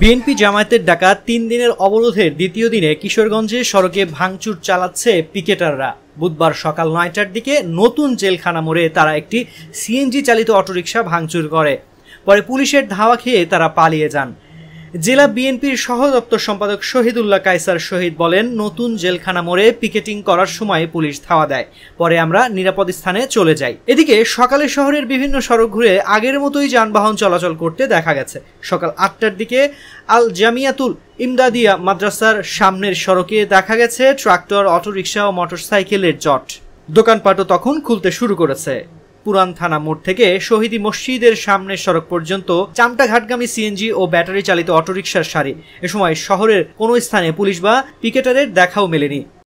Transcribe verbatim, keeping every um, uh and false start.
BNP জামায়াতের ডাকা তিন দিনের অবরোধের দ্বিতীয় দিনে কিশোরগঞ্জে সড়কে ভাঙচুর চালাচ্ছে পিকেটাররা। বুধবার সকাল নয়টার দিকে নতুন জেলখানা মোড়ে তারা একটি সিএনজি চালিত অটোরিকশা ভাঙচুর করে। পরে পুলিশের ধাওয়া খেয়ে তারা পালিয়ে যান। জেলা বিএনপির সহ দপ্তর সম্পাদক শহীদুল্লাহ কায়সার শহীদ বলেন, নতুন জেলখানা মোড়ে পিকেটিং করার সময় পুলিশ ধাওয়া দেয়, পরে আমরা নিরাপদ স্থানে চলে যাই। এদিকে সকালে শহরের বিভিন্ন সড়ক ঘুরে আগের মতোই যানবাহন চলাচল করতে দেখা গেছে। সকাল আটটার দিকে আল জামিয়াতুল ইমদাদিয়া মাদ্রাসার সামনের সড়কে দেখা গেছে ট্রাক্টর, অটোরিকশা ও মোটরসাইকেলের জট। দোকানপাটও তখন খুলতে শুরু করেছে। পুরান থানা মোড় থেকে শহীদি মসজিদের সামনের সড়ক পর্যন্ত চামটাঘাটগামী সিএনজি ও ব্যাটারি চালিত অটোরিকশার সারি। এ সময় শহরের কোনো স্থানে পুলিশ বা পিকেটারের দেখাও মেলেনি।